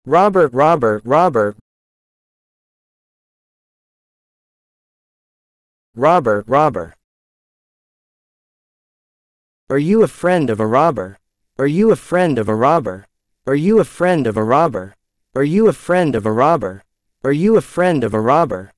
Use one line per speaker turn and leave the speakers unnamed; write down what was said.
Robert, Robert, Robert. Robber, robber. Are you a friend of a robber? Are you a friend of a robber? Are you a friend of a robber? Are you a friend of a robber? Are you a friend of a robber?